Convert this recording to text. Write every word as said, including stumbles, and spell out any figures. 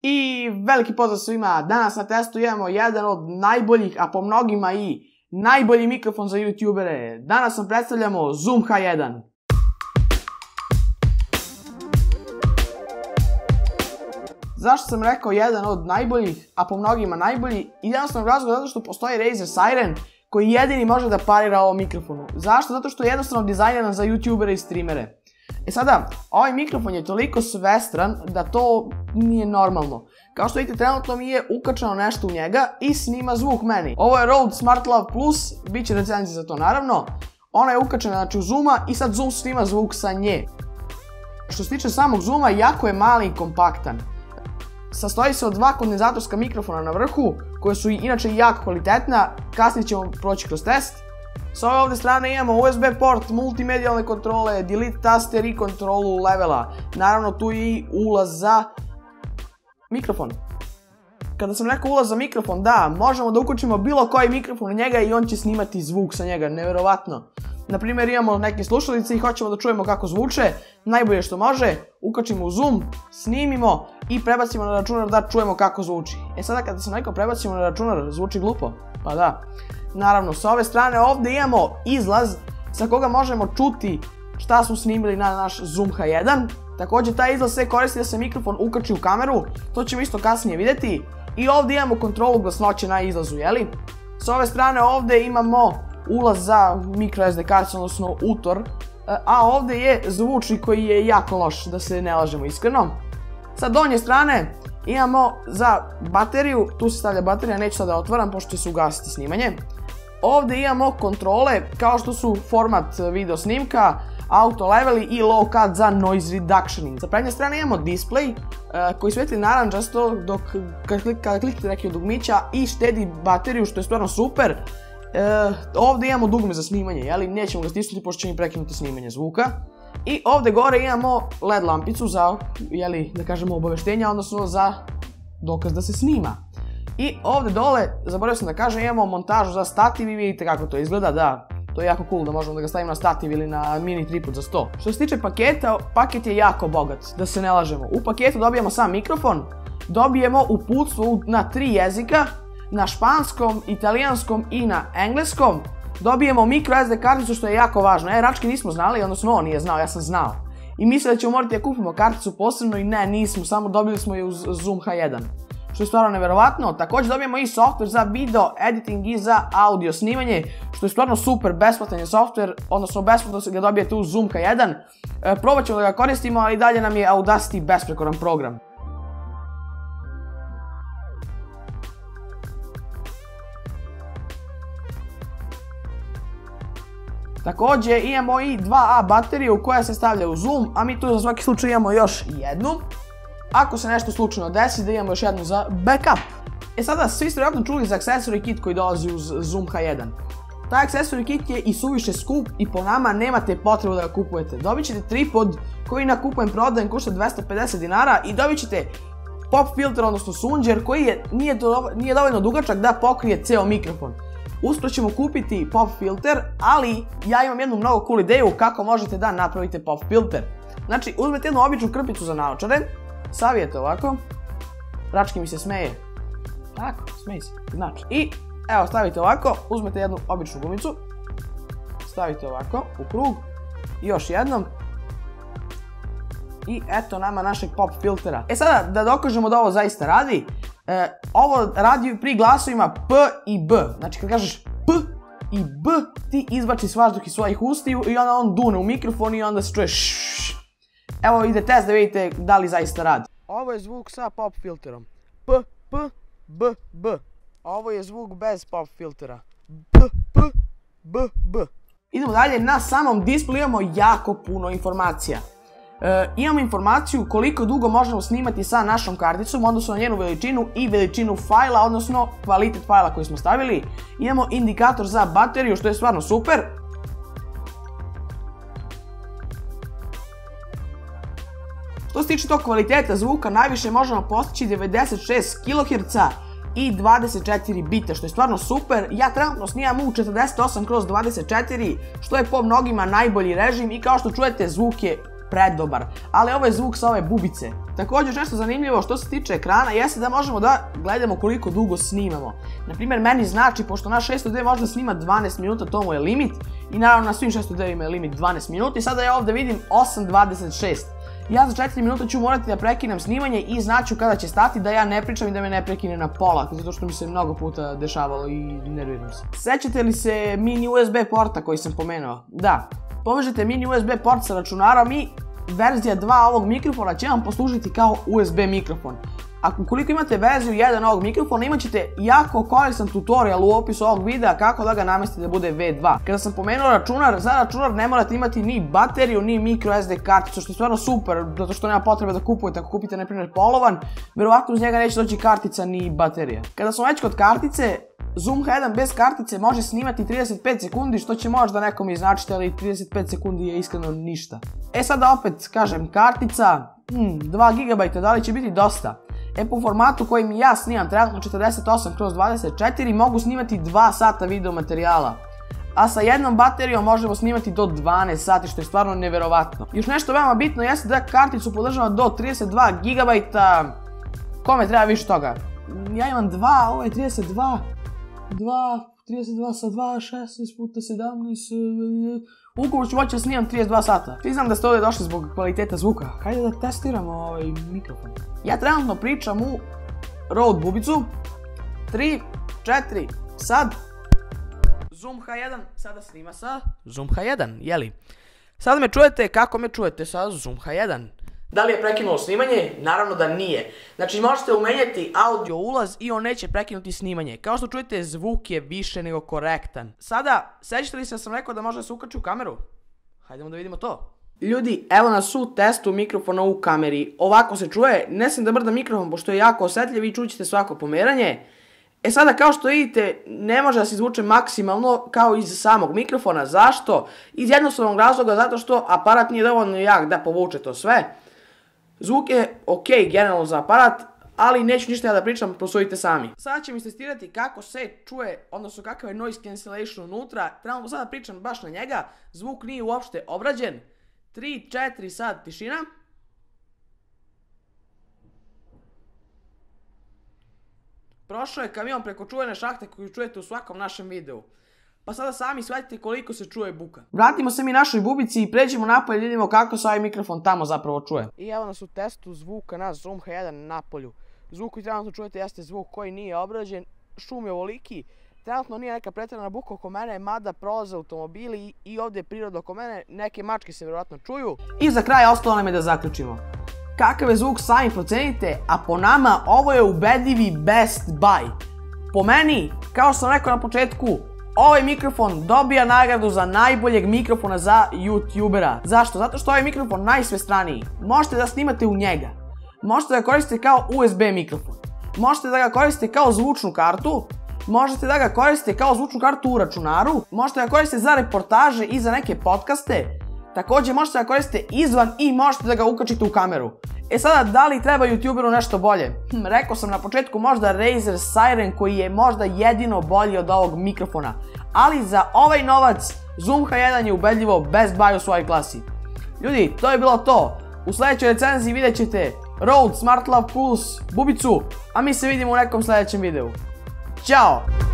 I veliki pozdrav svima, danas na testu imamo jedan od najboljih, a po mnogima i najbolji mikrofon za youtubere. Danas vam predstavljamo Zoom H jedan. Zašto sam rekao jedan od najboljih, a po mnogima najbolji? Jednostavno razlog zato što postoji Razer Siren koji jedini može da parira ovom mikrofonu. Zašto? Zato što je jednostavno dizajniran za youtubere i streamere. E sada, ovaj mikrofon je toliko svestran da to nije normalno. Kao što vidite, trenutno mi je ukačano nešto u njega i snima zvuk meni. Ovo je Rode SmartLav Plus, bit će recenzija za to naravno. Ona je ukačena znači u Zooma i sad Zoom snima zvuk sa nje. Što se tiče samog Zooma, jako je mali i kompaktan. Sastoji se od dva kondenzatorska mikrofona na vrhu, koje su inače jako kvalitetna, kasnije ćemo proći kroz test. S ove ovdje strane imamo U S B port, multimedijalne kontrole, delete taster i kontrolu levela. Naravno tu je i ulaz za mikrofon. Kada sam rekao ulaz za mikrofon, da, možemo da uključimo bilo koji mikrofon na njega i on će snimati zvuk sa njega, nevjerovatno. Naprimjer imamo neke slušalice i hoćemo da čujemo kako zvuče, najbolje što može, ukačimo u Zoom, snimimo i prebacimo na računar da čujemo kako zvuči. E sada kada sam rekao prebacimo na računar, zvuči glupo? Pa da. Naravno, sa ove strane ovdje imamo izlaz sa koga možemo čuti šta smo snimili na naš Zoom H jedan. Također taj izlaz se koristi da se mikrofon ukači u kameru, to ćemo isto kasnije vidjeti. I ovdje imamo kontrolu glasnoće na izlazu, jeli? S ove strane ovdje imamo ulaz za micro S D karticu, odnosno utor, a ovdje je zvučnik koji je jako loš, da se ne lažemo iskreno. Sa donje strane imamo za bateriju, tu se stavlja baterija, neću sada otvaram pošto će se ugasiti snimanje. Ovdje imamo kontrole kao što su format video snimka, auto leveli i low cut za noise reductioning. Sa prednje strane imamo display koji svetli naranđasto dok kada kliknete neki od dugmića i štedi bateriju, što je stvarno super. Ovdje imamo dugme za snimanje, jeli? Nećemo ga stisnuti pošto će mi prekinuti snimanje zvuka. I ovdje gore imamo L E D lampicu za, jeli, da kažemo obaveštenja, odnosno za dokaz da se snima. I ovdje dole, zaboravio sam da kažem, imamo montažu za stativ i vidite kako to izgleda, da, to je jako cool da možemo da ga stavimo na stativ ili na mini tripod za sto. Što se tiče paketa, paket je jako bogat, da se ne lažemo. U paketu dobijemo sam mikrofon, dobijemo uputstvo na tri jezika, na španskom, italijanskom i na engleskom. Dobijemo micro S D karticu što je jako važno. E, Rački nismo znali, odnosno on nije znao, ja sam znao. I mislili da ćemo morati da kupimo karticu posebno i ne, nismo, samo dobili smo je uz Zoom H jedan. Što je stvarno nevjerovatno. Također dobijemo i software za video editing i za audio snimanje, što je stvarno super, besplatan je software, odnosno besplatno se ga dobijete uz Zoom H jedan. E, probat ćemo da ga koristimo, ali dalje nam je Audacity besprekoran program. Također imamo i dva A bateriju koja se stavlja u Zoom, a mi tu za svaki slučaj imamo još jednu. Ako se nešto slučajno desi, da imamo još jednu za backup. E sada, svi ste vjerojatno čuli za accessory kit koji dolazi uz Zoom H jedan. Taj accessory kit je i suviše skup i po nama nemate potrebu da ga kupujete. Dobit ćete tripod koji na kupujem prodajem košta dvesta pedeset dinara i dobit ćete pop filter, odnosno sunđer koji je, nije, do, nije dovoljno dugačak da pokrije ceo mikrofon. Uskoro ćemo kupiti pop filter, ali ja imam jednu mnogo cool ideju kako možete da napravite pop filter. Znači, uzmete jednu običnu krpicu za naočare, savijete ovako, Rački mi se smeje, tako, smeji se, znači, i evo stavite ovako, uzmete jednu običnu gumicu, stavite ovako u krug, još jednom, i eto nama našeg pop filtera. E sada, da dokažemo da ovo zaista radi, e, ovo radi pri glasovima P i B. Znači kad kažeš P i B, ti izbačiš vazduh iz svojih ustiju i onda on dune u mikrofon i onda se čuje šššš. Evo ide test da vidite da li zaista radi. Ovo je zvuk sa pop filterom. P, P, B, B. Ovo je zvuk bez pop filtera. P, P, B, B. Idemo dalje, na samom displeju imamo jako puno informacija. E, imamo informaciju koliko dugo možemo snimati sa našom karticom, odnosno na njenu veličinu i veličinu fajla, odnosno kvalitet fajla koji smo stavili. Imamo indikator za bateriju, što je stvarno super. Što se tiče tog kvaliteta zvuka, najviše možemo postići devedeset šest kiloherca i dvadeset četiri bita, što je stvarno super. Ja trenutno snimam u četrdeset osam kroz dvadeset četiri, što je po mnogima najbolji režim i kao što čujete zvuk je predobar, ali ovo je zvuk sa ove bubice. Također nešto zanimljivo što se tiče ekrana jeste da možemo da gledamo koliko dugo snimamo. Naprimjer, meni znači, pošto naš šesto D može da snima dvanaest minuta, to mu je limit, i naravno na svim šesto D-ima je limit dvanaest minuta, i sada ja ovdje vidim osam dvadeset šest. Ja za četiri minuta ću morati da prekinem snimanje i znaću kada će stati, da ja ne pričam i da me ne prekine na pola, zato što mi se mnogo puta dešavalo i nerviram se. Sećate li se mini U S B porta koji sam pomenuo? Da, povežete mini U S B port sa računarom i verzija dva ovog mikrofona će vam poslužiti kao U S B mikrofon. A ukoliko imate verziju jedan ovog mikrofona, imat ćete jako koristan tutorial u opisu ovog videa kako da ga namestite da bude V dva. Kada sam pomenuo računar, za računar ne morate imati ni bateriju, ni micro S D karticu, što je stvarno super, zato što nema potrebe da kupujete. Ako kupite, na primjer, polovan, verovatno uz njega neće doći kartica ni baterija. Kada smo već kod kartice, Zoom H jedan bez kartice može snimati trideset pet sekundi, što će možda nekom iznačiti, ali trideset pet sekundi je iskreno ništa. E sada opet, kažem, kartica, hmm, dva gigabajta, da li će biti dosta? E po formatu kojim ja snimam, trenutno četrdeset osam kroz dvadeset četiri, mogu snimati dva sata video materijala. A sa jednom baterijom možemo snimati do dvanaest sati, što je stvarno neverovatno. Još nešto veoma bitno jeste da karticu podržava do trideset dva gigabajta. Kome treba više toga? Ja imam dva, ovo je trideset dva. dva, trideset dva sa dva, šesnaest puta sedamnaest, ukupno ću moći da snimam trideset dva sata. Svi znam da ste ovdje došli zbog kvaliteta zvuka. Hajde da testiramo ovaj mikrofon. Ja trenutno pričam u Rode bubicu. tri, četiri, sad. Zoom H jedan sada snima sa Zoom H jedan, jeli? Sada me čujete, kako me čujete sa Zoom H jedan? Da li je prekinulo snimanje? Naravno da nije. Znači možete umenjati audio ulaz i on neće prekinuti snimanje. Kao što čujete, zvuk je više nego korektan. Sada, sećate li se da sam rekao da može da se ukači u kameru? Hajdemo da vidimo to. Ljudi, evo nas u testu mikrofona u kameri. Ovako se čuje, ne sam da mrdam mikrofon pošto je jako osjetljiv i čućete svako pomeranje. E sada, kao što vidite, ne može da se izvuče maksimalno kao iz samog mikrofona. Zašto? Iz jednostavnog razloga, zato što aparat nije dovoljno jak da povuče to sve. Zvuk je ok generalno za aparat, ali neću ništa ja da pričam, prosudite sami. Sada ćemo istestirati kako se čuje, odnosno kakav je noise cancellation unutra. Trebamo sada pričam baš na njega, zvuk nije uopšte obrađen. tri, četiri, sad tišina. Prošao je kamion preko čuvene šahte koju čujete u svakom našem videu. Pa sada sami shvatite koliko se čuje buka. Vratimo se mi našoj bubici i pređemo napolje i vidimo kako se ovaj mikrofon tamo zapravo čuje. I evo nas u testu zvuka na Zoom H jedan napolju. Zvuk koji trenutno čujete jeste zvuk koji nije obrađen, šum je ovoliki. Trenutno nije neka pretjerana buka oko mene, mada prolaze automobili i ovdje je priroda oko mene, neke mačke se vjerojatno čuju. I za kraj ostalo nam je da zaključimo. Kakav je zvuk sami procenite, a po nama ovo je ubedljivi best buy. Po meni, kao što sam rekao na početku, ovaj mikrofon dobija nagradu za najboljeg mikrofona za youtubera. Zašto? Zato što ovaj mikrofon najsvestraniji. Možete da snimate u njega. Možete da ga koristite kao U S B mikrofon. Možete da ga koristite kao zvučnu kartu. Možete da ga koristite kao zvučnu kartu u računaru. Možete da ga koristite za reportaže i za neke podcaste. Također možete da ga koristite izvan i možete da ga ukačite u kameru. E sada, da li treba youtuberu nešto bolje? Hm, rekao sam na početku možda Razer Siren koji je možda jedino bolji od ovog mikrofona. Ali za ovaj novac Zoom H jedan je ubedljivo best buy u svojoj klasi. Ljudi, to je bilo to. U sljedećoj recenziji vidjet ćete Rode SmartLav Pulse bubicu, a mi se vidimo u nekom sljedećem videu. Ćao!